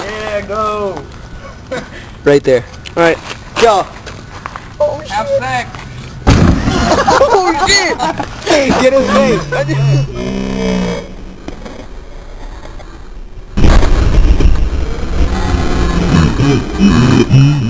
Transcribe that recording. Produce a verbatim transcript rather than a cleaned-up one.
Yeah, go. Right there. Alright, go. Oh, have sex. Oh shit! Get his face.